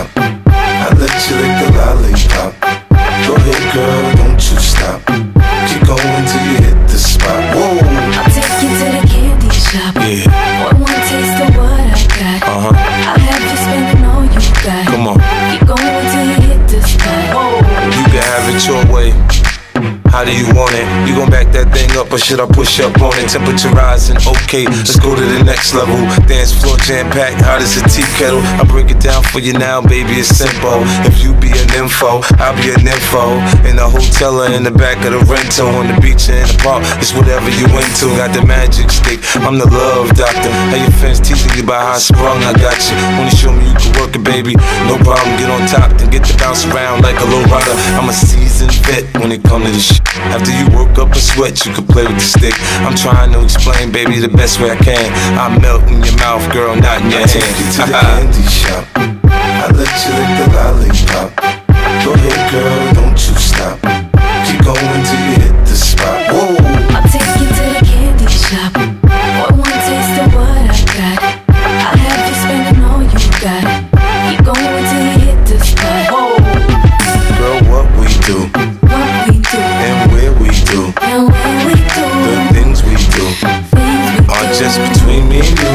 shop. I let you lick the lollipop. Go ahead, girl, don't you stop. Keep going till you hit the spot. Whoa. I'll take you to the candy shop. Yeah. One taste of what I got. I'll have you spending all you got. Come on. Keep going till you hit the spot. Whoa. You can have it your way. How do you want it? You gon' back that thing up or should I push up on it? Temperature rising, okay, let's go to the next level. Dance floor jam-packed, hot as a tea kettle. I break it down for you now, baby, it's simple. If you be an info, I'll be an info. In the hotel or in the back of the rental, on the beach or in the park, it's whatever you into. Got the magic stick, I'm the love doctor. How your fans teasing you about how I sprung, I got you. Wanna show me you can work it, baby? No problem, get on top, then get to bounce around like a low rider. I'm a seasoned vet when it comes to this shit. After you work up a sweat, you can play with the stick. I'm trying to explain, baby, the best way I can. I melt in your mouth, girl, not in your hand. I take you to the candy shop. I let you lick the lollipop. Go ahead, girl, don't you stop. Keep going till you hit the spot. Whoa. I'll take you to the candy shop. One taste of what I got. I'll have you spending all you got. Keep going till you hit the spot. Whoa. Girl, what we do, What we do, and where we do, and when we do, the things we do are just between me and you,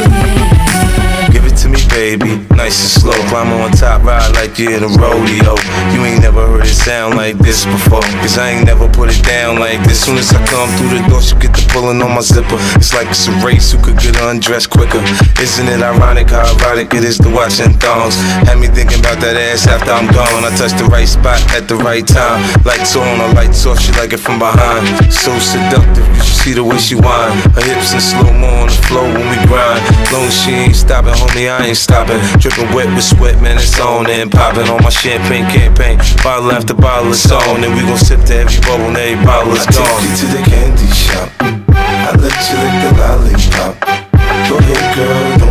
yeah. Give it to me, baby, nice and slow. Climb on top, ride like you're in a rodeo. You ain't never heard it sound like this before, cause I ain't never put it down like this. Soon as I come through the door, she get the pulling on my zipper. It's like it's a race, who could get undressed quicker. Isn't it ironic how erotic it is to watch in thongs? Had me thinking about that ass after I'm gone. I touched the right spot at the right time. Lights on or lights off, she like it from behind. So seductive, you should see the way she whine. Her hips in slow-mo on the floor when we grind. Long as she ain't stopping, homie, I ain't stopping. Dripping wet with sweat, man, it's on and popping on my champagne campaign. Bottle after bottle, it's on, and we gon' sip to every bubble and every bottle is gone. I take you to the candy shop. I let you lick the lollipop. Go ahead, girl.